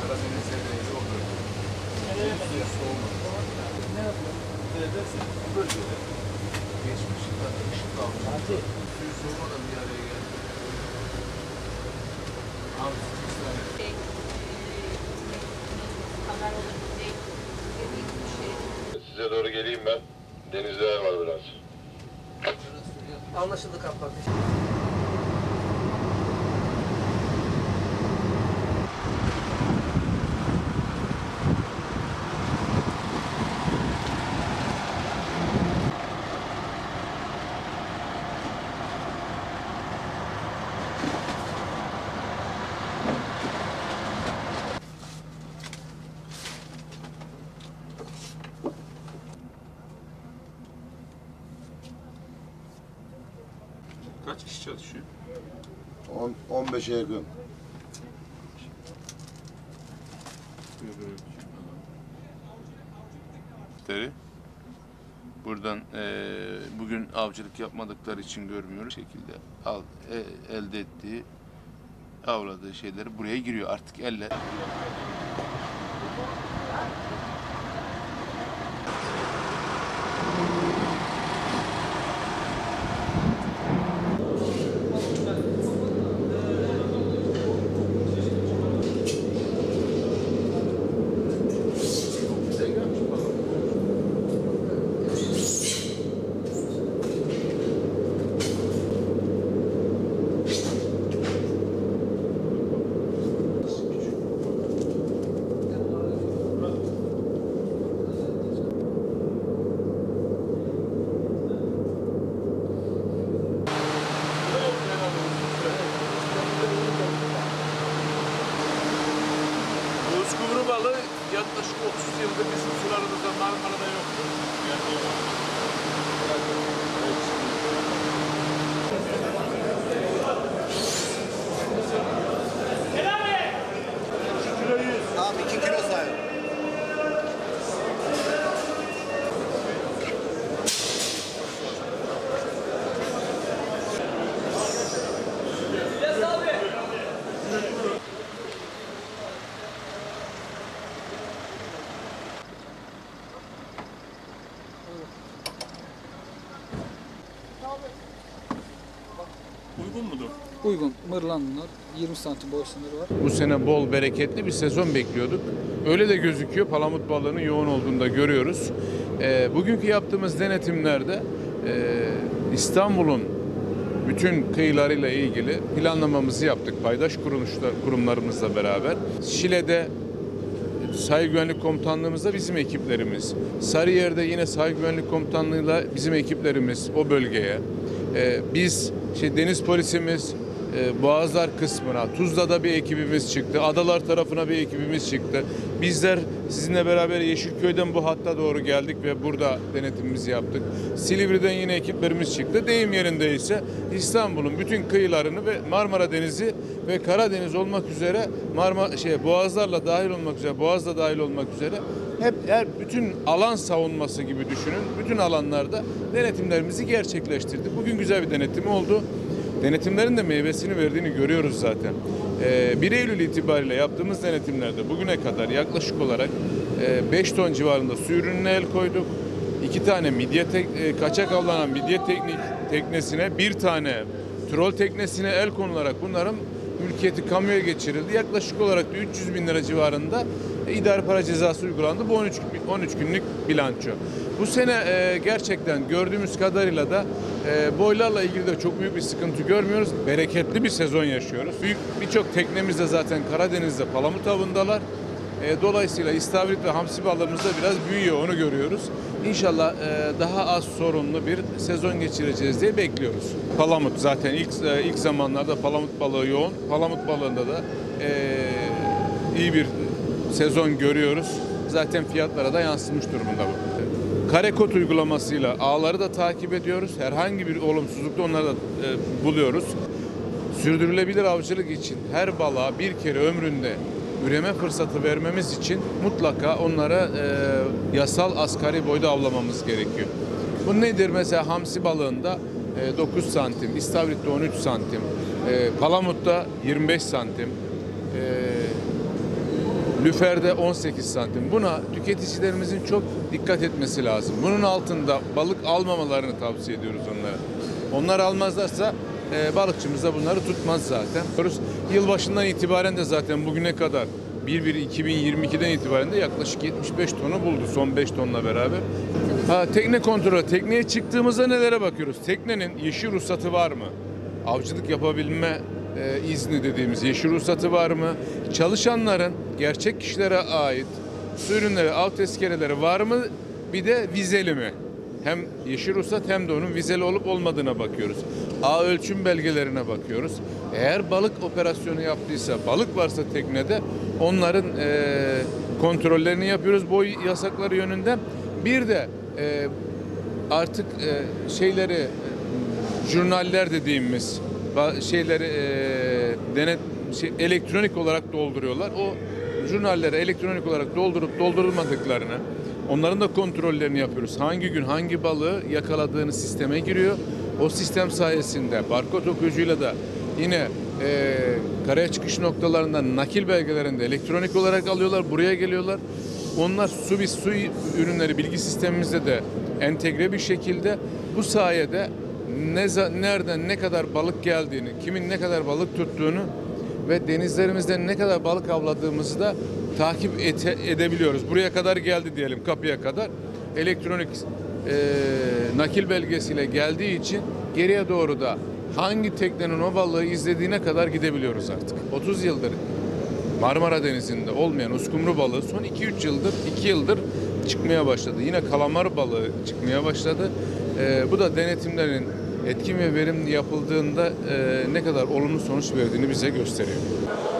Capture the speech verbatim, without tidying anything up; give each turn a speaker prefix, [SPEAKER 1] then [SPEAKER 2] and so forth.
[SPEAKER 1] Karadeniz'de de olur. Suyu soğumadı. Ne yapıyor? Bu bölgede geçmiş yıllarda ışık almış. Suyu soğumadan bir araya geldi. Abi İsrail.
[SPEAKER 2] Size doğru geleyim ben. Denizde var biraz.
[SPEAKER 3] Anlaşıldı kaptan.
[SPEAKER 1] Kaç kişi çalışıyor?
[SPEAKER 2] on beşe yakın.
[SPEAKER 4] Buradan e, bugün avcılık yapmadıkları için görmüyoruz şekilde al, e, elde ettiği avladığı şeyleri buraya giriyor artık elle.
[SPEAKER 1] Bozkuru balığı yaklaşık otuz yıldır bizim sularımızda Marmara'da yoktu. Yani
[SPEAKER 3] Abi iki kilo sayın.
[SPEAKER 1] uygun mudur?
[SPEAKER 5] Uygun. Mırlanlar. yirmi santim boy sınırı var.
[SPEAKER 4] Bu sene bol bereketli bir sezon bekliyorduk. Öyle de gözüküyor. Palamut balığının yoğun olduğunu da görüyoruz. E, bugünkü yaptığımız denetimlerde e, İstanbul'un bütün kıyılarıyla ilgili planlamamızı yaptık. Paydaş kuruluşlar, kurumlarımızla beraber. Şile'de Sahil Güvenlik Komutanlığımızda bizim ekiplerimiz. Sarıyer'de yine Sahil Güvenlik Komutanlığı'yla bizim ekiplerimiz o bölgeye. Ee, biz şey, deniz polisimiz e, Boğazlar kısmına, Tuzla'da bir ekibimiz çıktı. Adalar tarafına bir ekibimiz çıktı. Bizler sizinle beraber Yeşilköy'den bu hatta doğru geldik ve burada denetimimizi yaptık. Silivri'den yine ekiplerimiz çıktı. Deyim yerindeyse İstanbul'un bütün kıyılarını ve Marmara Denizi ve Karadeniz olmak üzere Marmara şey Boğazlarla dahil olmak üzere, Boğaz'la dahil olmak üzere hep her bütün alan savunması gibi düşünün. Bütün alanlarda denetimlerimizi gerçekleştirdik. Bugün güzel bir denetim oldu. Denetimlerin de meyvesini verdiğini görüyoruz zaten. Ee, bir Eylül itibariyle yaptığımız denetimlerde bugüne kadar yaklaşık olarak e, beş ton civarında su ürününe el koyduk. İki tane midye tek, e, kaçak avlanan midye teknik teknesine, bir tane trol teknesine el konularak bunların mülkiyeti kamuya geçirildi. Yaklaşık olarak da üç yüz bin lira civarında e, idari para cezası uygulandı. Bu on üç, on üç günlük bilanço. Bu sene e, gerçekten gördüğümüz kadarıyla da e, boylarla ilgili de çok büyük bir sıkıntı görmüyoruz. Bereketli bir sezon yaşıyoruz. Büyük birçok teknemiz de zaten Karadeniz'de palamut avındalar. E, dolayısıyla istavrit ve hamsi balığımız da biraz büyüyor, onu görüyoruz. İnşallah e, daha az sorunlu bir sezon geçireceğiz diye bekliyoruz. Palamut zaten ilk e, ilk zamanlarda palamut balığı yoğun. Palamut balığında da e, iyi bir sezon görüyoruz. Zaten fiyatlara da yansımış durumunda bu. Karekod uygulamasıyla ağları da takip ediyoruz. Herhangi bir olumsuzlukta onları da e, buluyoruz. Sürdürülebilir avcılık için her balığa bir kere ömründe üreme fırsatı vermemiz için mutlaka onlara e, yasal asgari boyda avlamamız gerekiyor. Bu nedir? Mesela hamsi balığında e, dokuz santim, istavritte on üç santim, e, palamutta yirmi beş santim, e, lüferde on sekiz santim. Buna tüketicilerimizin çok dikkat etmesi lazım. Bunun altında balık almamalarını tavsiye ediyoruz onlara. Onlar almazlarsa e, balıkçımız da bunları tutmaz zaten. Yılbaşından itibaren de zaten bugüne kadar bir bir iki bin yirmi iki'den itibaren de yaklaşık yetmiş beş tonu buldu son beş tonla beraber. Ha, tekne kontrolü. Tekneye çıktığımızda nelere bakıyoruz? Teknenin yeşil ruhsatı var mı? Avcılık yapabilme e, izni dediğimiz yeşil ruhsatı var mı? Çalışanların gerçek kişilere ait su ürünleri, av tezkereleri var mı? Bir de vizeli mi? Hem yeşil ruhsat hem de onun vizeli olup olmadığına bakıyoruz. Ağ ölçüm belgelerine bakıyoruz. Eğer balık operasyonu yaptıysa, balık varsa teknede onların e, kontrollerini yapıyoruz boy yasakları yönünden. Bir de e, artık e, şeyleri e, jurnaller dediğimiz şeyleri e, denet şey, elektronik olarak dolduruyorlar. O jurnalleri elektronik olarak doldurup doldurulmadıklarını, onların da kontrollerini yapıyoruz. Hangi gün hangi balığı yakaladığını sisteme giriyor. O sistem sayesinde barkod okuyucuyla da yine e, karaya çıkış noktalarından nakil belgelerinde elektronik olarak alıyorlar. Buraya geliyorlar. Onlar su biz su ürünleri bilgi sistemimizde de entegre bir şekilde bu sayede ne, nereden ne kadar balık geldiğini, kimin ne kadar balık tuttuğunu ve denizlerimizde ne kadar balık avladığımızı da takip ete, edebiliyoruz. Buraya kadar geldi diyelim, kapıya kadar. Elektronik e, nakil belgesiyle geldiği için geriye doğru da hangi teknenin o balığı izlediğine kadar gidebiliyoruz artık. otuz yıldır Marmara Denizi'nde olmayan uskumru balığı son iki üç yıldır, iki yıldır çıkmaya başladı. Yine kalamar balığı çıkmaya başladı. E, bu da denetimlerin etkin ve verimli yapıldığında e, ne kadar olumlu sonuç verdiğini bize gösteriyor.